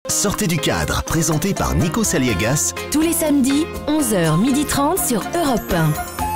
Sortez du cadre, présenté par Nico Saliagas. Tous les samedis, 11h30 sur Europe 1.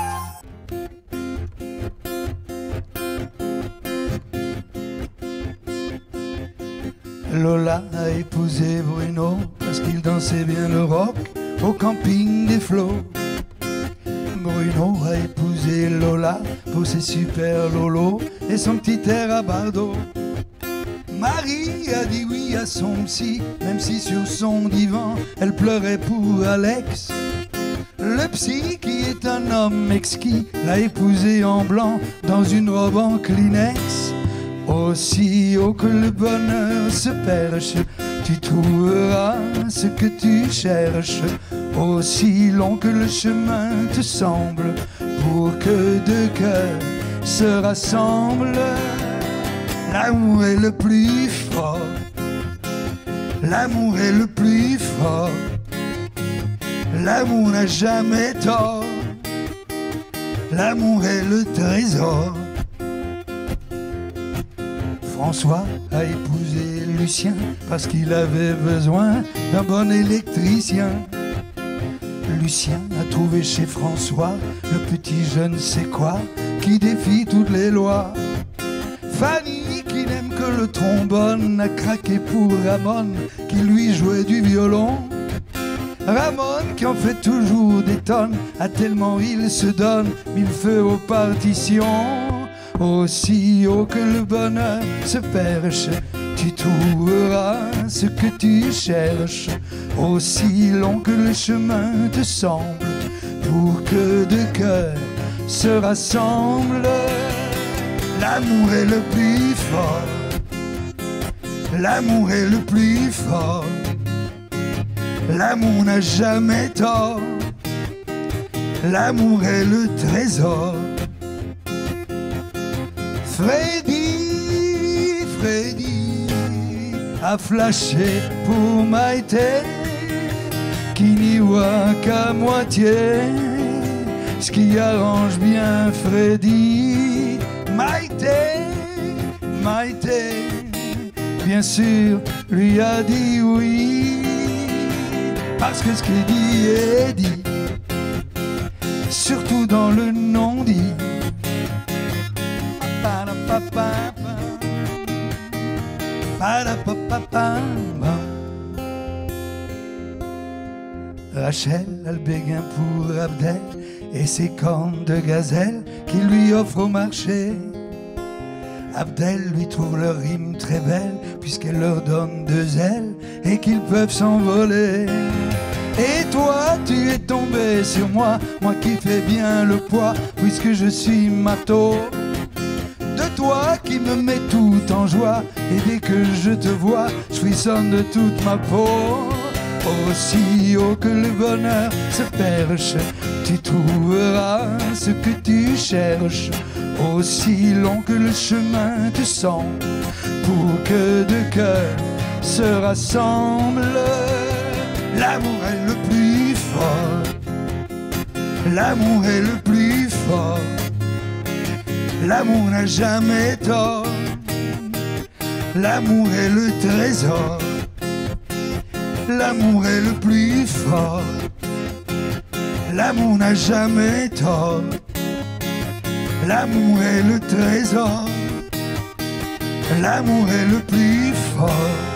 Lola a épousé Bruno parce qu'il dansait bien le rock au camping des flots. Bruno a épousé Lola pour ses super lolos et son petit air à bardeau. Marie a dit oui à son psy, même si sur son divan elle pleurait pour Alex. Le psy, qui est un homme exquis, l'a épousée en blanc dans une robe en Kleenex. Aussi haut que le bonheur se perche, tu trouveras ce que tu cherches. Aussi long que le chemin te semble, pour que deux cœurs se rassemblent. L'amour est le plus fort, l'amour est le plus fort. L'amour n'a jamais tort, l'amour est le trésor. François a épousé Lucien parce qu'il avait besoin d'un bon électricien. Lucien a trouvé chez François le petit je ne sais quoi qui défie toutes les lois. Fanny, qui n'aime que le trombone, a craqué pour Ramon qui lui jouait du violon. Ramon, qui en fait toujours des tonnes, a tellement il se donne mille feux aux partitions. Aussi haut que le bonheur se perche, tu trouveras ce que tu cherches. Aussi long que le chemin te semble, pour que deux cœurs se rassemblent. L'amour est le plus fort, l'amour est le plus fort. L'amour n'a jamais tort, l'amour est le trésor. Freddy a flashé pour Maïté, qui n'y voit qu'à moitié ce qui arrange bien Freddy. Maïté, bien sûr, lui a dit oui, parce que ce qu'il dit est dit, surtout dans le non-dit. Rachel a le béguin pour Abdel et ses cornes de gazelle qu'il lui offre au marché. Abdel lui trouve leur rime très belle puisqu'elle leur donne deux ailes et qu'ils peuvent s'envoler. Et toi, tu es tombé sur moi, moi qui fais bien le poids puisque je suis marteau. De toi qui me met tout en joie, et dès que je te vois, je frissonne de toute ma peau. Aussi haut que le bonheur se perche, tu trouveras ce que tu cherches. Aussi long que le chemin te semble, pour que deux cœurs se rassemblent. L'amour est le plus fort, l'amour est le plus fort. L'amour n'a jamais tort, l'amour est le trésor. L'amour est le plus fort, l'amour n'a jamais tort. L'amour est le trésor, l'amour est le plus fort.